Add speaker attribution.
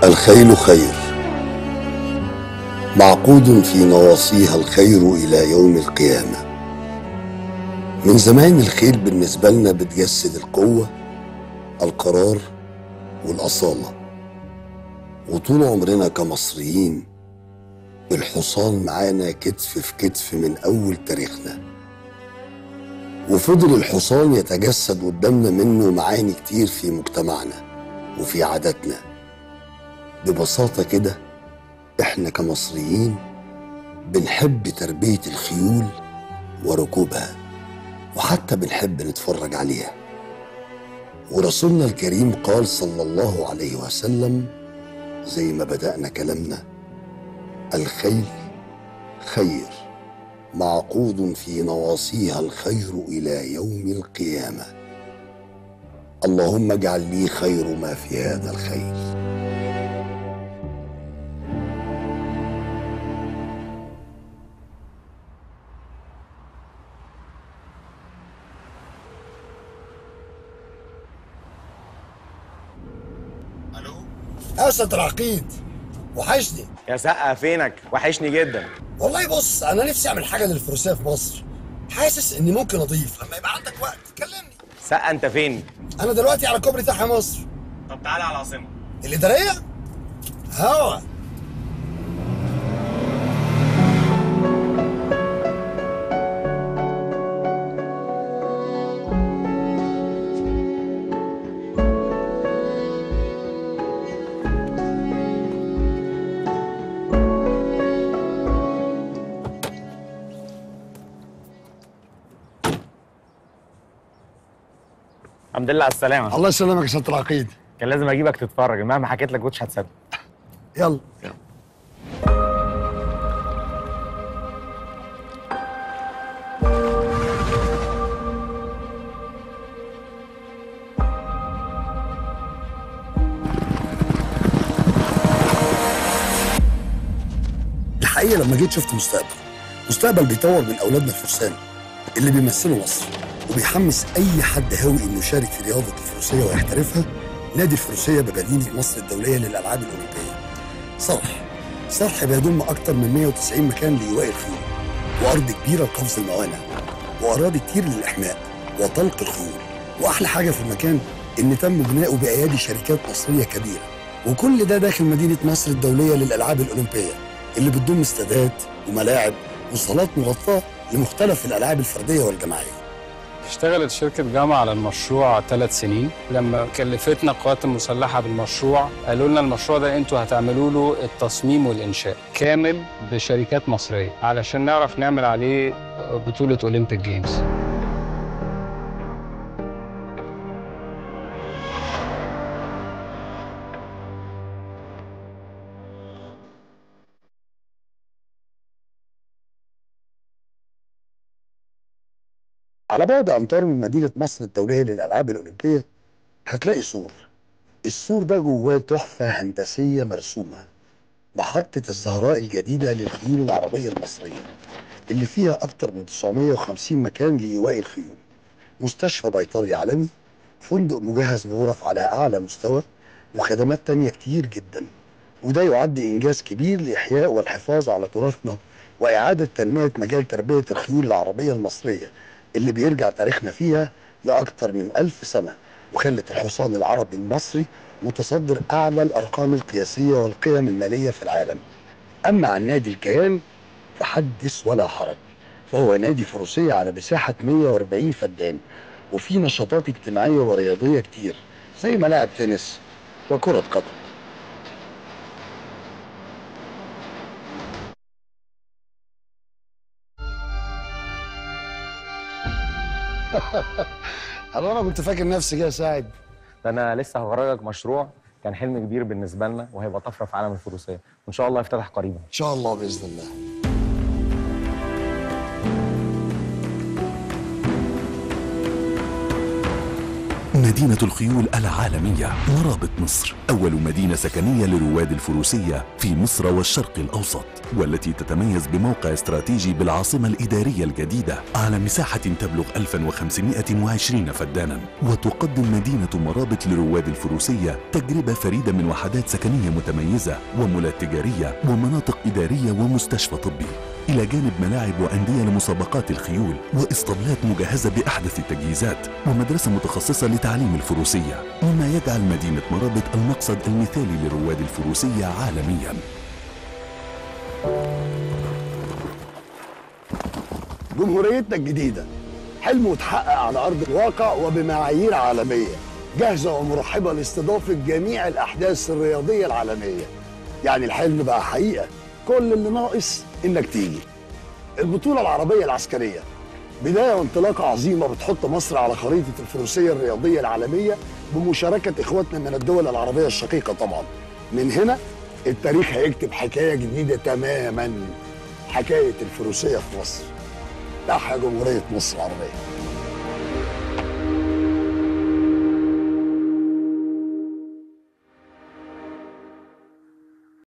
Speaker 1: الخيل خير، معقود في نواصيها الخير إلى يوم القيامة. من زمان الخيل بالنسبة لنا بتجسد القوة، القرار والأصالة. وطول عمرنا كمصريين الحصان معانا كتف في كتف من أول تاريخنا، وفضل الحصان يتجسد قدامنا منه معاني كتير في مجتمعنا وفي عاداتنا. ببساطة كده احنا كمصريين بنحب تربية الخيول وركوبها، وحتى بنحب نتفرج عليها. ورسولنا الكريم قال صلى الله عليه وسلم زي ما بدأنا كلامنا: الخيل خير، معقود في نواصيها الخير إلى يوم القيامة. اللهم اجعل لي خير ما في هذا الخيل.
Speaker 2: الو اسد العقيد، وحشني
Speaker 3: يا سقا، فينك؟ وحشني جدا.
Speaker 2: والله. بص، انا نفسي اعمل حاجه للفروسيه في مصر، حاسس اني ممكن اضيف. لما يبقى عندك وقت كلمني.
Speaker 3: سقا، انت فين؟
Speaker 2: انا دلوقتي على كوبري تحيا مصر.
Speaker 3: طب تعالى على العاصمه
Speaker 2: الاداريه. هوا
Speaker 3: الحمد لله على السلامه.
Speaker 2: الله يسلمك يا سياده العقيد.
Speaker 3: كان لازم اجيبك تتفرج، مهما حكيت لك كنتش هتصدق.
Speaker 2: يلا الحقيقه لما جيت شفت مستقبل بيطور من اولادنا الفرسان اللي بيمثلوا مصر، وبيحمس اي حد هاوي انه يشارك في رياضه الفروسيه ويحترفها. نادي الفروسيه بمدينه مصر الدوليه للالعاب الاولمبيه. صرح بيضم اكتر من 190 مكان لايواء الخيول، وارض كبيره لقفز الموانع، واراضي كتير للاحماء وطلق الخيول. واحلى حاجه في المكان ان تم بناؤه بايادي شركات مصريه كبيره، وكل ده داخل مدينه مصر الدوليه للالعاب الاولمبيه اللي بتضم استادات وملاعب وصالات مغطاه لمختلف الالعاب الفرديه والجماعيه.
Speaker 4: اشتغلت شركة جامعة على المشروع 3 سنين. لما كلفتنا القوات المسلحة بالمشروع قالوا لنا المشروع ده انتوا هتعملوا له التصميم والإنشاء كامل بشركات مصرية علشان نعرف نعمل عليه بطولة أولمبيك جيمز.
Speaker 1: على بعد أمتار من مدينة مصر الدولية للألعاب الأولمبية هتلاقي سور. السور ده جواه تحفة هندسية مرسومة، محطة الزهراء الجديدة للخيول العربية المصرية اللي فيها أكتر من 950 مكان لإيواء الخيول، مستشفى بيطري عالمي، فندق مجهز بغرف على أعلى مستوى، وخدمات تانية كتير جدا. وده يعد إنجاز كبير لإحياء والحفاظ على تراثنا وإعادة تنمية مجال تربية الخيول العربية المصرية اللي بيرجع تاريخنا فيها لأكثر من 1000 سنة، وخلت الحصان العربي المصري متصدر أعلى الأرقام القياسية والقيم المالية في العالم. أما عن نادي الكيان فحدث ولا حرج، فهو نادي فروسية على مساحة 140 فدان، وفيه نشاطات اجتماعية ورياضية كتير زي ملاعب تنس وكرة قدم.
Speaker 2: انا كنت فاكر نفسي كده ساعد.
Speaker 3: ده انا لسه هخرجك مشروع كان حلم كبير بالنسبه لنا، وهيبقى طفره في عالم الفروسيه، وان شاء الله يفتتح قريبا.
Speaker 2: ان شاء الله باذن الله.
Speaker 5: مدينة الخيول العالمية مرابط مصر، أول مدينة سكنية لرواد الفروسية في مصر والشرق الأوسط، والتي تتميز بموقع استراتيجي بالعاصمة الإدارية الجديدة على مساحة تبلغ 1520 فدانا. وتقدم مدينة مرابط لرواد الفروسية تجربة فريدة من وحدات سكنية متميزة ومولات تجارية ومناطق إدارية ومستشفى طبي، إلى جانب ملاعب وأندية لمسابقات الخيول وإسطبلات مجهزة بأحدث التجهيزات ومدرسة متخصصة لتعليم الفروسية، مما يجعل مدينة مرابط المقصد المثالي لرواد الفروسية عالمياً.
Speaker 2: جمهوريتنا الجديدة حلم متحقق على أرض الواقع وبمعايير عالمية، جاهزة ومرحبة لاستضافة جميع الأحداث الرياضية العالمية. يعني الحلم بقى حقيقة، كل اللي ناقص إنك تيجي. البطولة العربية العسكرية بداية وانطلاقة عظيمة بتحط مصر على خريطة الفروسية الرياضية العالمية بمشاركة إخواتنا من الدول العربية الشقيقة طبعا. من هنا التاريخ هيكتب حكاية جديدة تماما، حكاية الفروسية في مصر. تحيا جمهورية مصر العربية.